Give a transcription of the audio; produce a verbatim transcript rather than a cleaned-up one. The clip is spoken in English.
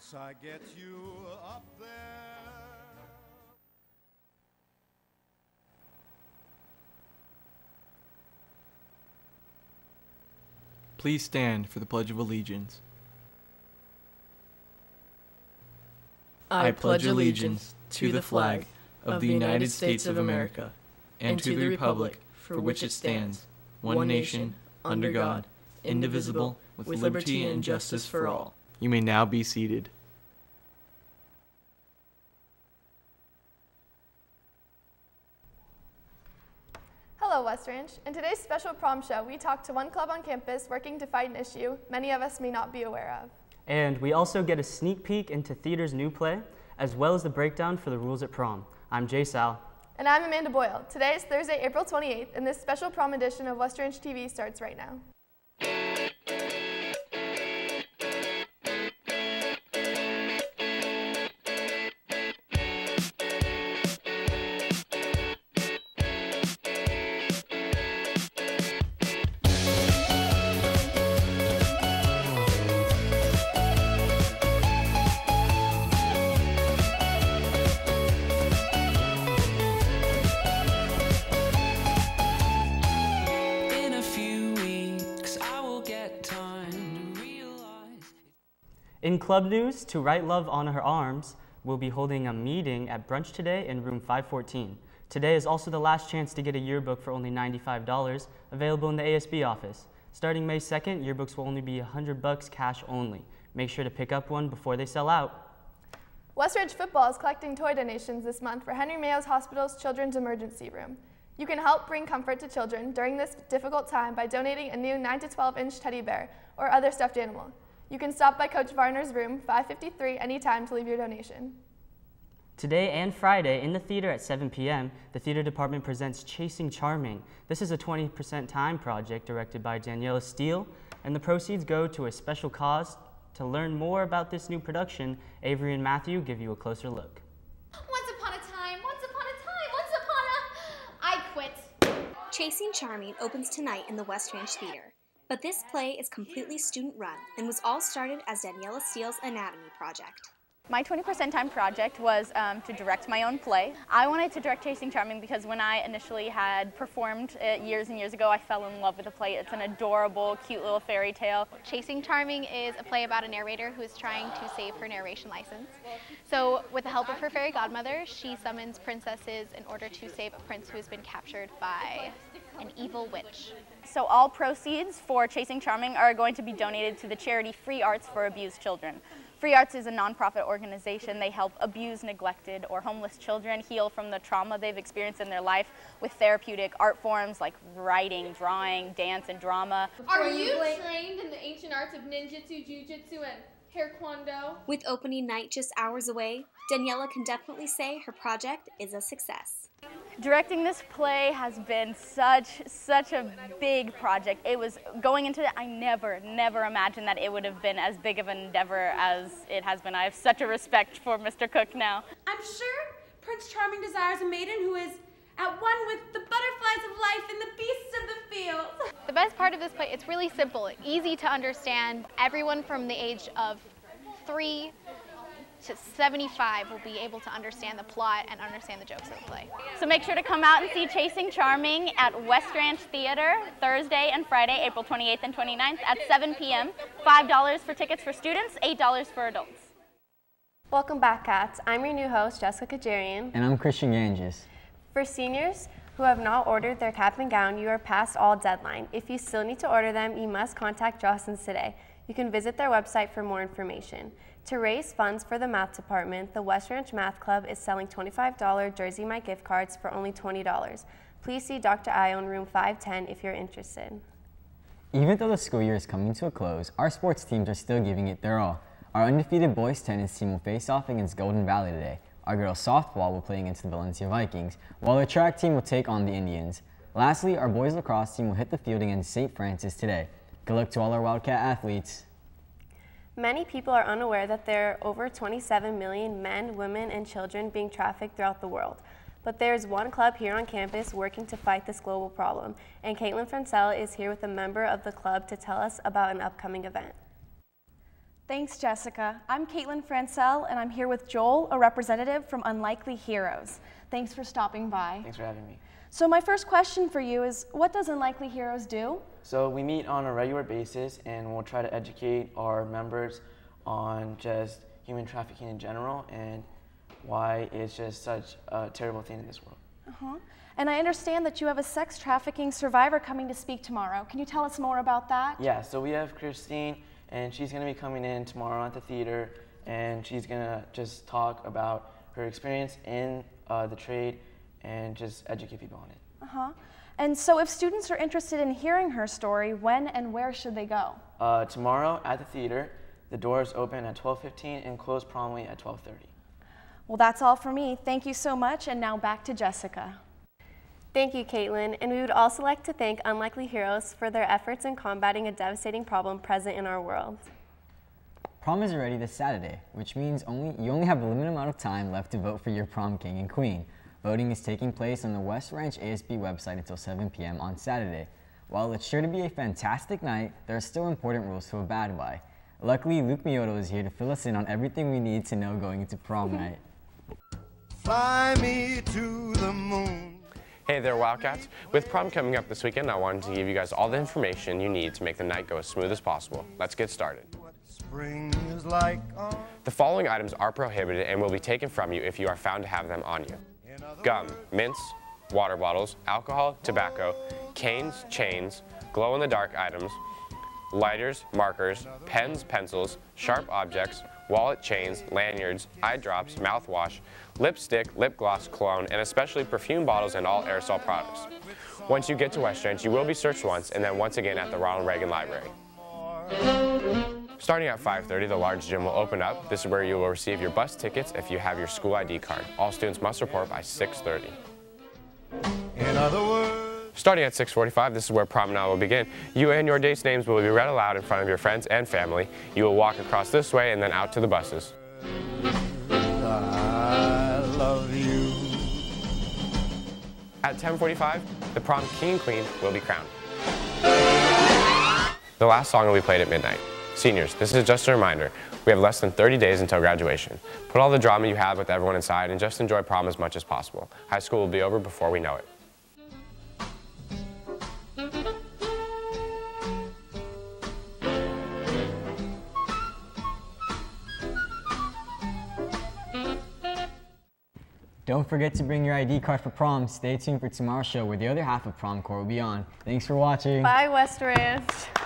Once I get you up there. Please stand for the Pledge of Allegiance. I pledge allegiance to the flag of the United States of America and to the republic for which it stands, one nation, under God, indivisible, with liberty and justice for all. You may now be seated. Hello, West Ranch. In today's special prom show, we talk to one club on campus working to fight an issue many of us may not be aware of. And we also get a sneak peek into theater's new play, as well as the breakdown for the rules at prom. I'm Jay Sal. And I'm Amanda Boyle. Today is Thursday, April twenty-eighth, and this special prom edition of West Ranch T V starts right now. In club news, To Write Love on Her Arms will be holding a meeting at brunch today in room five fourteen. Today is also the last chance to get a yearbook for only ninety-five dollars, available in the A S B office. Starting May second, yearbooks will only be one hundred bucks cash only. Make sure to pick up one before they sell out. West Ranch Football is collecting toy donations this month for Henry Mayo's Hospital's Children's Emergency Room. You can help bring comfort to children during this difficult time by donating a new nine to twelve inch teddy bear or other stuffed animal. You can stop by Coach Varner's room, five fifty-three, anytime to leave your donation. Today and Friday in the theater at seven p m, the theater department presents Chasing Charming. This is a twenty percent time project directed by Daniela Steele, and the proceeds go to a special cause. To learn more about this new production, Avery and Matthew give you a closer look. Once upon a time, once upon a time, once upon a... I quit. Chasing Charming opens tonight in the West Ranch Theater. But this play is completely student-run and was all started as Daniela Steele's anatomy project. My twenty percent time project was um, to direct my own play. I wanted to direct Chasing Charming because when I initially had performed it years and years ago, I fell in love with the play. It's an adorable, cute little fairy tale. Chasing Charming is a play about a narrator who is trying to save her narration license. So with the help of her fairy godmother, she summons princesses in order to save a prince who has been captured by an evil witch. So all proceeds for Chasing Charming are going to be donated to the charity Free Arts for Abused Children. Free Arts is a nonprofit organization. They help abused, neglected, or homeless children heal from the trauma they've experienced in their life with therapeutic art forms like writing, drawing, dance, and drama. Are you trained in the ancient arts of ninjutsu, jujitsu, and taekwondo? With opening night just hours away, Daniela can definitely say her project is a success. Directing this play has been such, such a big project. It was, going into it, I never, never imagined that it would have been as big of an endeavor as it has been. I have such a respect for Mister Cook now. I'm sure Prince Charming desires a maiden who is at one with the butterflies of life and the beasts of the field. The best part of this play, it's really simple, easy to understand. Everyone from the age of three to seventy-five will be able to understand the plot and understand the jokes of the play. So make sure to come out and see Chasing Charming at West Ranch Theater Thursday and Friday, April twenty-eighth and twenty-ninth at seven p m five dollars for tickets for students, eight dollars for adults. Welcome back, Cats. I'm your new host, Jessica Kajarian. And I'm Christian Ganges. For seniors who have not ordered their cap and gown, you are past all deadline. If you still need to order them, you must contact Jostens today. You can visit their website for more information. To raise funds for the math department, the West Ranch Math Club is selling twenty-five dollar Jersey Mike gift cards for only twenty dollars. Please see Doctor Ion room five ten if you're interested. Even though the school year is coming to a close, our sports teams are still giving it their all. Our undefeated boys tennis team will face off against Golden Valley today. Our girls softball will play against the Valencia Vikings, while the track team will take on the Indians. Lastly, our boys lacrosse team will hit the field against Saint Francis today. Good luck to all our Wildcat athletes. Many people are unaware that there are over twenty-seven million men, women, and children being trafficked throughout the world. But there is one club here on campus working to fight this global problem, and Kaitlyn is here with a member of the club to tell us about an upcoming event. Thanks, Jessica. I'm Caitlin Francel, and I'm here with Joel, a representative from Unlikely Heroes. Thanks for stopping by. Thanks for having me. So my first question for you is, what does Unlikely Heroes do? So we meet on a regular basis, and we'll try to educate our members on just human trafficking in general and why it's just such a terrible thing in this world. Uh-huh. And I understand that you have a sex trafficking survivor coming to speak tomorrow. Can you tell us more about that? Yeah, so we have Christine, and she's going to be coming in tomorrow at the theater, and she's going to just talk about her experience in uh, the trade and just educate people on it. Uh-huh. And so if students are interested in hearing her story, when and where should they go? Uh, tomorrow at the theater. The doors open at twelve fifteen and close promptly at twelve thirty. Well, that's all for me. Thank you so much, and now back to Jessica. Thank you, Caitlin, and we would also like to thank Unlikely Heroes for their efforts in combating a devastating problem present in our world. Prom is already this Saturday, which means only you only have a limited amount of time left to vote for your prom king and queen. Voting is taking place on the West Ranch A S B website until seven p m on Saturday. While it's sure to be a fantastic night, there are still important rules to abide by. Luckily, Luke Mioto is here to fill us in on everything we need to know going into prom night. Fly me to the moon. Hey there, Wildcats. With prom coming up this weekend, I wanted to give you guys all the information you need to make the night go as smooth as possible. Let's get started. Spring is like on. The following items are prohibited and will be taken from you if you are found to have them on you. Gum, mints, water bottles, alcohol, tobacco, canes, chains, glow-in-the-dark items, lighters, markers, pens, pencils, sharp objects, wallet chains, lanyards, eye drops, mouthwash, lipstick, lip gloss, cologne, and especially perfume bottles and all aerosol products. Once you get to West Ranch, you will be searched once and then once again at the Ronald Reagan Library. Starting at five thirty, the large gym will open up. This is where you will receive your bus tickets if you have your school I D card. All students must report by six thirty. In other words, starting at six forty-five, this is where prom night will begin. You and your date's names will be read aloud in front of your friends and family. You will walk across this way and then out to the buses. I love you. At ten forty-five, the prom king and queen will be crowned. The last song will be played at midnight. Seniors, this is just a reminder. We have less than thirty days until graduation. Put all the drama you have with everyone inside and just enjoy prom as much as possible. High school will be over before we know it. Don't forget to bring your I D card for prom. Stay tuned for tomorrow's show where the other half of Prom Corps will be on. Thanks for watching. Bye, West Ranch.